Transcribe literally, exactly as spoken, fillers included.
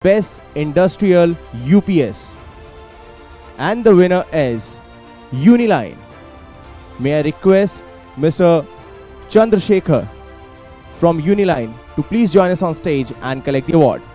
Best Industrial U P S. And the winner is Uniline. May I request Mister Chandrasekhar from Uniline to please join us on stage and collect the award.